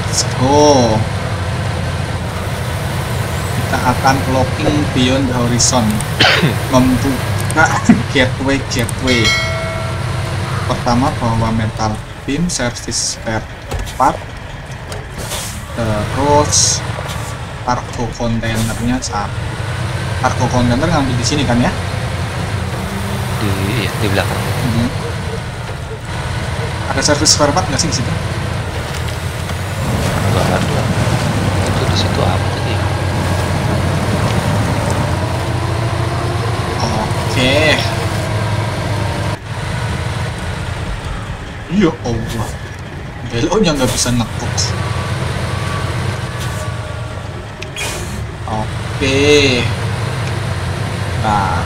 Let's go. Kita akan looking beyond the horizon. Membuka gateway. Pertama bawa metal beam, service spare part, terus cargo kontainernya cargo kontainer ngambil di sini kan ya? Di belakang. Ada service spare part nggak sih di situ? Enggak ada. Itu di situ apa tadi? Oke. Ya Allah, beloknya nggak bisa nekuk. Oke. Nah,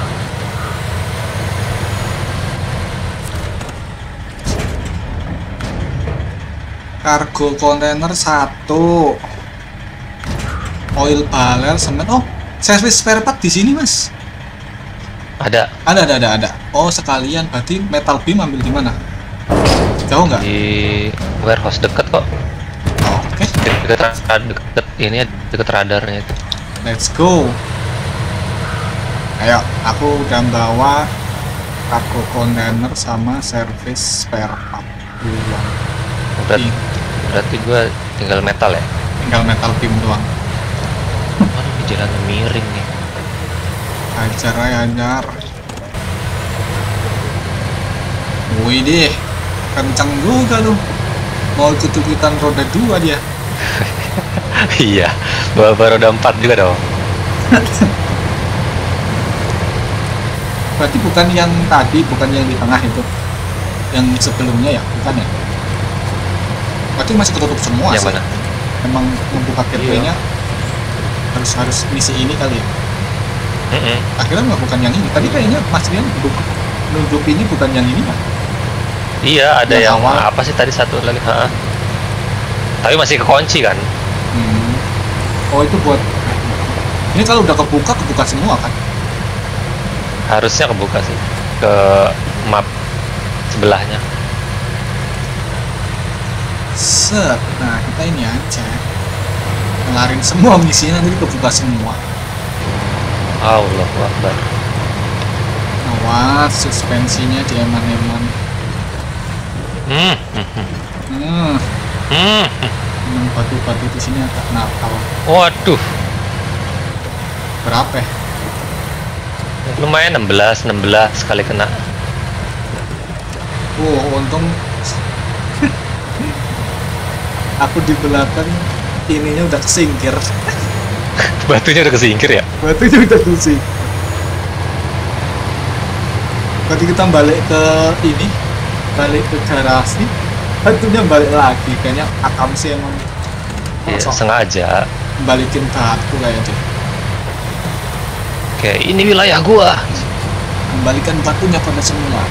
kargo kontainer 1, oil barrel, semen. Oh, service spare part di sini mas. Ada. Oh sekalian, berarti metal beam ambil di mana? Jauh nggak? Di warehouse deket kok. Oh, oke. Deket ini, deket radarnya itu. Let's go. Ayo, aku udah bawa cargo container sama service spare part duluan. Berarti gue tinggal metal ya? Tinggal metal beam doang. Aduh, ini jalan miring nih. Hajar. Wih deh, kencang juga tuh. Mau ikut-ikutan roda 2 dia. Iya, bawa roda 4 juga dong. Berarti bukan yang tadi, bukan yang di tengah itu. Yang sebelumnya ya, bukan ya? Berarti masih ketutup semua yang sih. mana? Memang membuka gateway-nya harus misi ini kali ya. Akhirnya nggak bukan yang ini. Tadi kayaknya Mas Rian nunjuk ini bukan yang ini ya? Iya, ada yang awal. apa sih tadi satu lagi? Tapi masih kekunci kan? Oh itu buat ini kalau udah kebuka semua kan? Harusnya kebuka sih ke map sebelahnya. Set. Nah kita ini aja ngelarin semua misinya, nanti kebuka semua. Allahu Akbar. Awas suspensinya di eman-eman. Batu-batu di sini agak nakal. Waduh. Berapa ya? Lumayan 16 sekali kena. Untung aku di belakang ininya udah kesingkir. Batunya udah kesingkir ya? Batunya udah kesingkir. Berarti kita balik ke garasi, batunya balik lagi. Kayaknya akam sih emang. Iya, sengaja Balikin batu kayaknya. Oke, ini wilayah gua. Kembalikan batunya pada semula.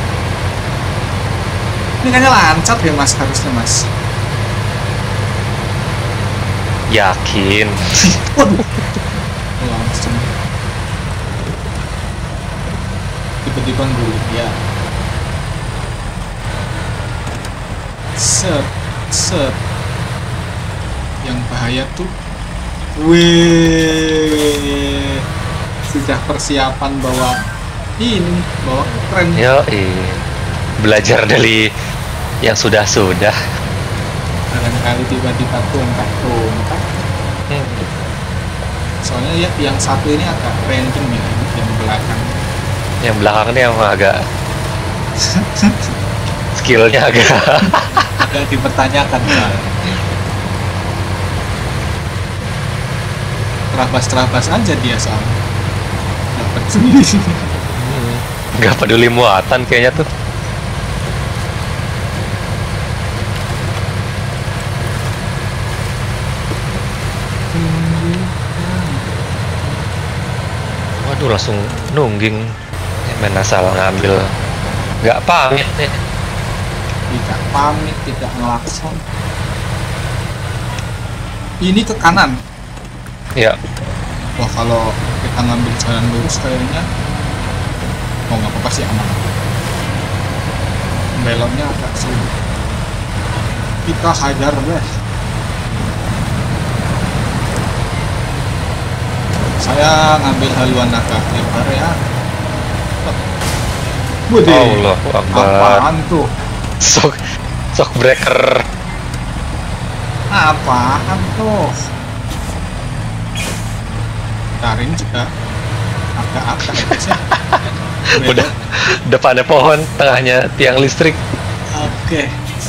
Ini kayaknya lancar ya mas, harusnya mas. Yakin? Waduh. Langsung. Tiba-tiba dulu ya. Set. Yang bahaya tuh. Wih. Sudah persiapan bawa keren. Belajar dari yang sudah. Barangkali tiba-tiba tungkak. Soalnya ya yang satu ini agak random ya, yang belakang. Yang belakang ini emang agak skillnya agak dipertanyakan kan. Terabas aja dia soalnya. Dapat sendiri. nggak peduli muatan kayaknya tuh. Waduh, langsung nungging. Main asal ngambil, nggak pamit nih. Tidak pamit, tidak ngelakson. Ini ke kanan. Ya. Wah, kalau kita ngambil jalan lurus kayaknya nggak apa-apa sih, aman. Beloknya agak sulit. Kita hajar deh. Saya ngambil haluan naga lebar ya. Waduh, Allahu Akbar. apaan tuh? Shock breaker. Apaan tuh? Ntar ini juga agak-agak ya guys ya. Udah depannya pohon, tengahnya tiang listrik. Oke.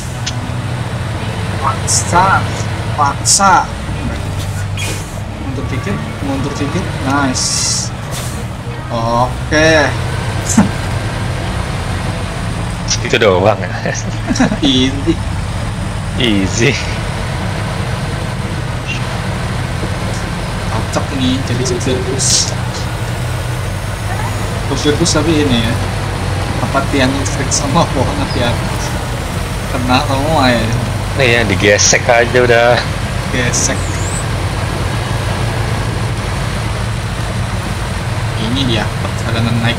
Paksa. Mundur dikit. Nice. Oke. Segitu doang ya. Ini Easy. cocok nih jadi sirkus. Sirkus tapi ini ya. Apa tiang listrik sama pohon hati-hati. Kena semua ya. Nih ya, digesek aja udah. Gesek. Ini dia perjalanan naik.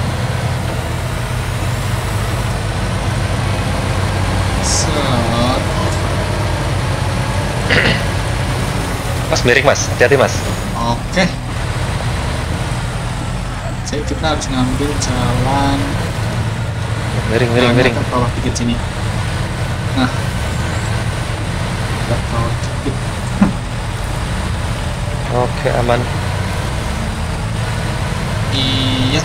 Set. Mas miring mas, hati-hati mas. Oke. Kita harus ngambil jalan Miring. ke bawah dikit sini. Nah, ke bawah dikit. Oke, aman. Iya.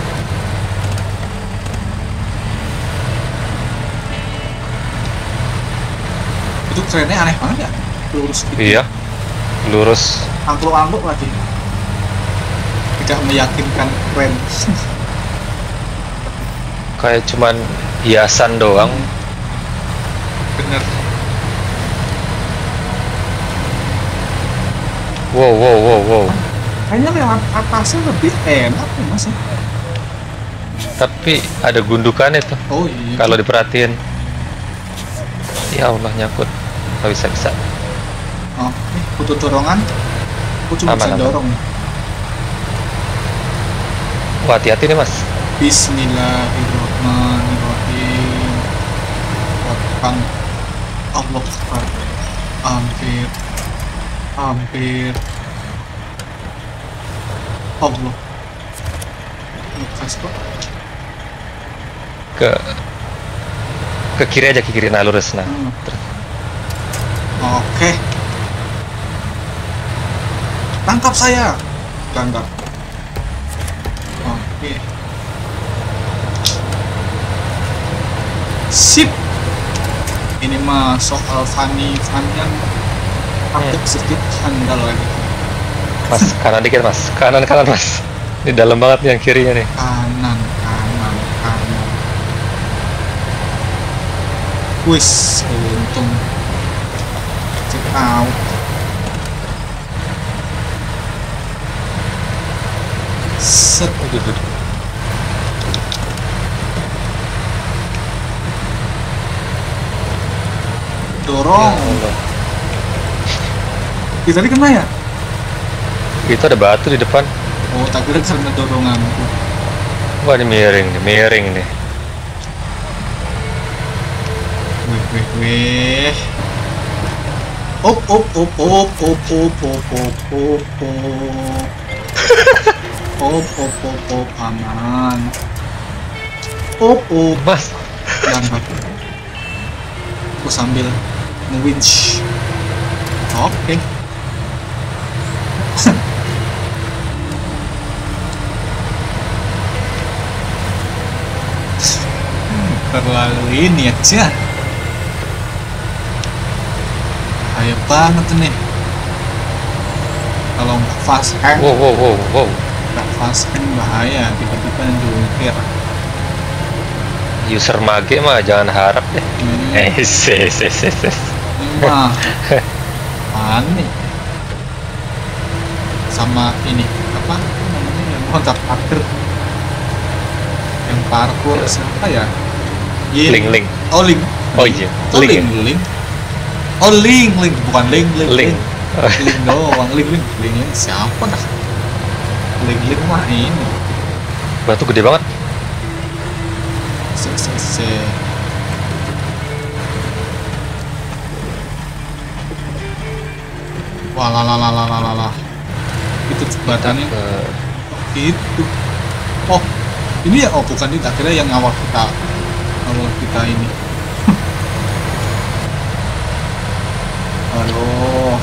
Itu kerennya aneh banget ya. Lurus gitu. Iya, lurus. Angkluk-angkluk lagi. Tidak meyakinkan keren. Kayak cuman hiasan doang. Bener. Wow. Kayaknya lewat atasnya lebih enak ya mas ya. Tapi ada gundukannya tuh. Oh iya. Kalau diperhatiin. Ya Allah, nyangkut. Gak bisa. Oke, butuh dorongan. Aku cuma bisa Aman. dorong. Wah, hati-hati nih mas. Bismillahirrahmanirrahim. Wakang Allah Akbar. Hampir. Allah. Ngekas kok. Ke kiri aja, ke kiri. Nah, lurus. Nah. Terus. Oke. Tangkap saya. Tangkap. Oke. Sip. Ini mah soal fanian update sedikit handal lagi. Mas, kanan dikit mas. Kanan mas. Ini dalam banget nih yang kirinya nih. Kanan. Wis, untung. Check out. Set. Dorong. Kita tadi kena ya? Itu ada batu di depan. Oh, tak kira karena doronganku. Wah, ini miring nih. Weh. Op. Aman. Op. Mas, Lambat. Aku sambil nge-winch. Oke. Terlalu ini aja. Bahaya banget nih. Kalau nggak fast hand, wow. nggak fast hand bahaya. Tiba-tiba jungkir. User mage mah jangan harap deh. Ses. Mah panik. Sama ini apa namanya yang kontak parkir, yang parkur siapa ya? Link. Oh Link. Oh iya. Link. Oh Link bukan Link. Link. Link doang. Link siapa dah? Link mah ini. Batu gede banget. Se. Wah lah. Itu jembatannya Itu. Oh, ini ya, oh bukan itu, akhirnya yang awal kita ini. Aduh.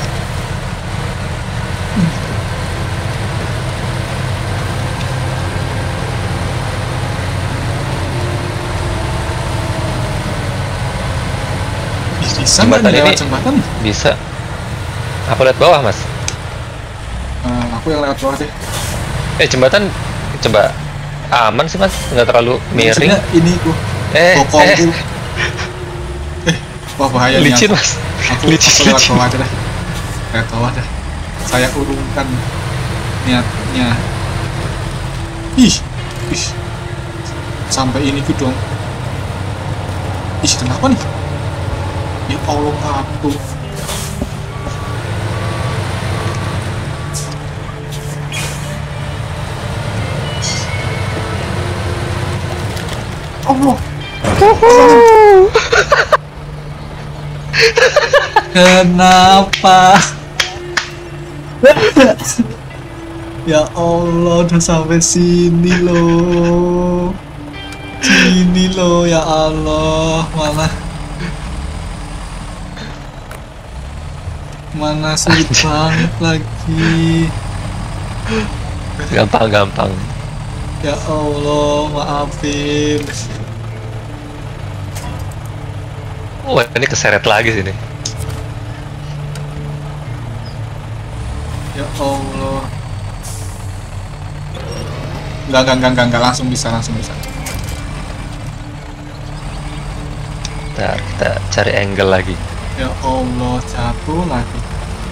Bisa nggak Jembatan nih lewat ini jembatan? bisa. Aku lihat bawah, Mas. Aku yang lewat bawah deh. Jembatan coba aman sih, Mas. Nggak terlalu miring. Maksudnya ini ku bokongku. Wah bahaya nih. Licin, Mas. Aku Licin. lewat bawah aja dah. Lewat bawah dah. Saya urungkan niatnya. Ih. Sampai ini ku dong. Ih, kenapa nih? Ya Allah, aku. Allah. Kenapa? Ya Allah, udah sampai sini loh. Sini loh, ya Allah. Mana sulit banget lagi. Gampang. Ya Allah, maafin. Wah, ini keseret lagi sini. Ya Allah. Enggak, langsung bisa. Bentar, kita cari angle lagi. Ya Allah, jatuh lagi.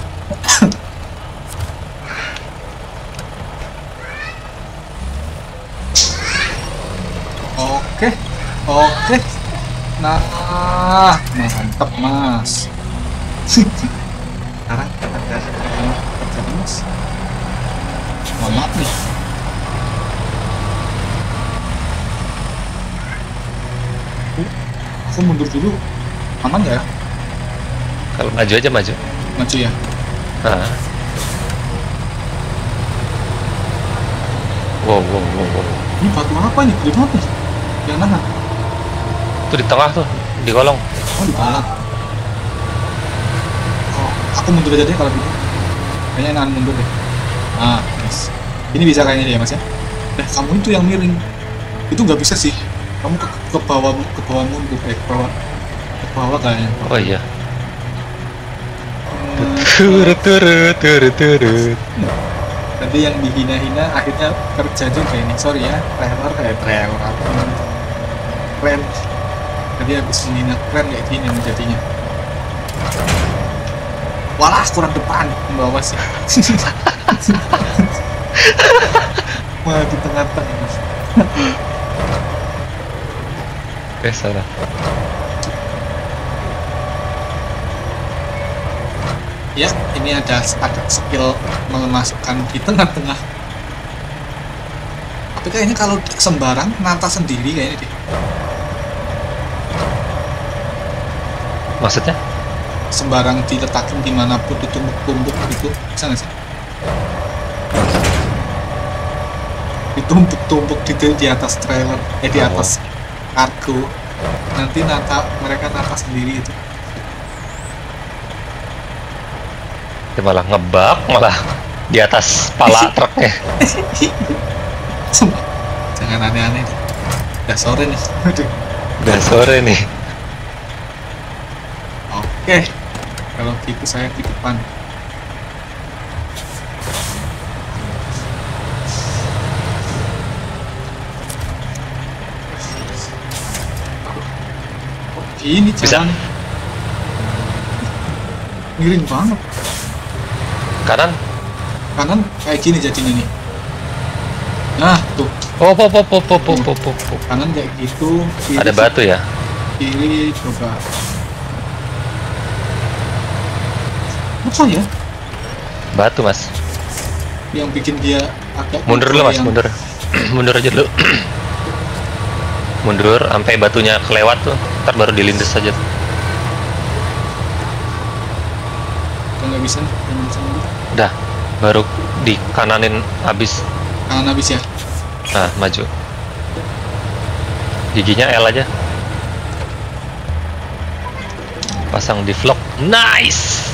Oke. Nah, mantap, Mas. Sekarang kita terjadi, Mas. Mohon maaf nih. Aku mundur dulu. Aman ya? Kalau maju aja maju. Maju ya? Nah. Wow. Ini batu apa nih? Gede banget nih. Yang nahan. Itu di tengah tuh, di kolong. Oh, di bawah. Oh, aku mundur aja deh kalau gitu. Kayaknya nahan mundur deh. Ah, yes. Ini bisa kayaknya deh ya, Mas ya. Kamu itu yang miring. Itu nggak bisa sih. Kamu ke bawah mundur, ke bawah kayaknya. Oh iya. Turut. Tadi yang dihina-hina akhirnya kerja juga ini. Sorry ya, trailer apa namanya? Keren. Tadi habis menghina keren kayak gini jadinya. Walah, kurang depan membawa sih. Wah, di tengah-tengah. Sana. Ya, ini ada skill memasukkan di tengah-tengah. Tapi kayaknya kalau sembarang nata sendiri kayaknya deh. Maksudnya? Sembarang diletakin dimanapun ditumpuk-tumpuk gitu, bisa nggak sih? Ditumpuk-tumpuk di atas trailer, di atas kargo. Nanti mereka nata sendiri itu. Dia malah ngebak, malah di atas pala truknya. Jangan aneh-aneh. Udah sore nih. Udah sore nih. Oke, kalau gitu saya di depan. Ini jalan miring banget. Kanan kayak gini jadinya nih. Nah tuh. Oh. Kanan kayak gitu. Kiri, ada batu ya? Kiri coba. Apa ya? Batu, Mas. Yang bikin dia agak mundur dulu, Mas, mundur. Mundur aja dulu. Mundur sampai batunya kelewat tuh, ntar baru dilindas aja. Kalau nggak bisa mundur. Udah, baru di kananin habis Kanan habis ya. Nah, maju. Giginya L aja. Pasang di vlog. Nice.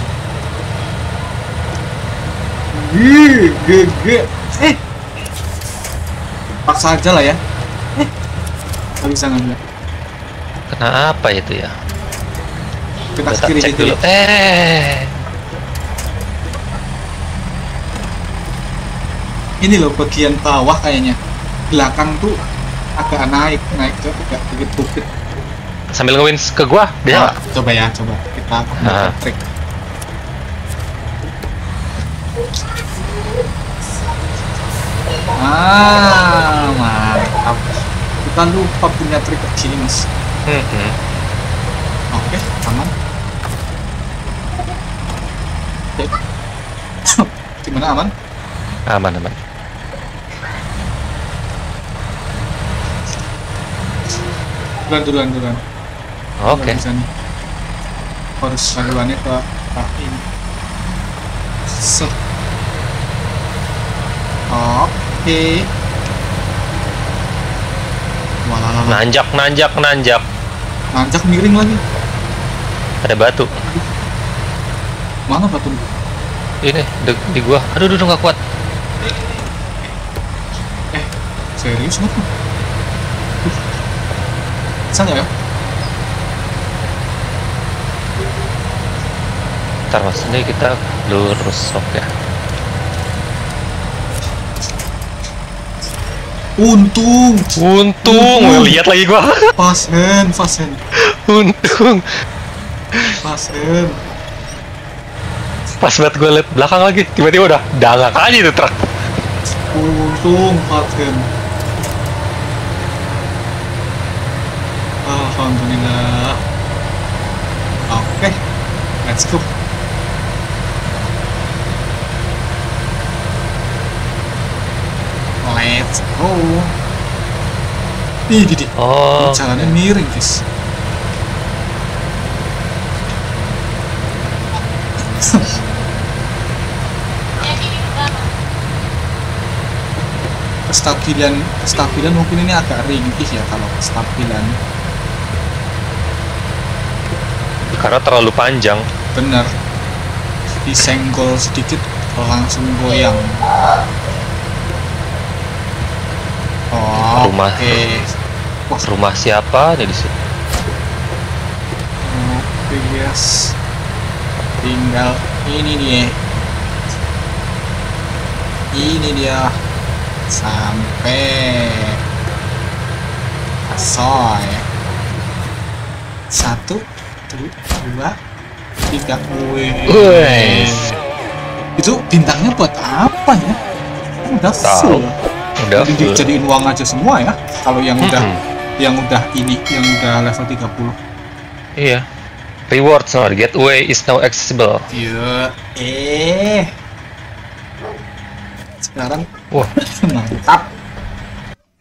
GG. Paksa aja lah ya. Nggak bisa ngambil. Kenapa itu ya? Kita Kita kiri cek gitu dulu. ya. Ini loh bagian bawah kayaknya. Belakang tuh agak naik ke agak bukit-bukit. Sambil nge-wins ke gua, bisa nggak? Coba ya, coba kita Nah. trik. Mantap. Kita lupa punya trik begini, Mas. Oke, aman. Oke. Gimana, aman? Aman. Duluan. Oke. Nggak bisa nih. Harus haluannya ke ini. Set. Oke. Walah. Nanjak. Nanjak miring lagi. Ada batu. Mana batu? Ini di gua. Aduh, nggak kuat. Serius nggak? Bisa nggak ya? Ntar mas, ini kita lurus, oke. Untung. Lihat lagi gua. Fasen. Untung. Fasen. Pas banget gua liat belakang lagi, tiba-tiba udah dangak aja itu truk. Untung Fasen. Alhamdulillah. Oke, let's go. Let's go. Di. Oh, Jalannya miring, guys. Kestabilan mungkin ini agak ringkih ya kalau kestabilan. karena terlalu panjang. Bener. Disenggol sedikit langsung goyang. Rumah. Wah, Rumah siapa nih di sini? oke guys. Tinggal ini dia sampai asoy. 1, 2, 3. Wih. Itu bintangnya buat apa ya? Udah full. Udah full. Dijadiin uang aja semua ya. Kalau yang udah yang udah level 30. Iya. Rewards or gateway is now accessible. Iya. Sekarang Wah, mantap.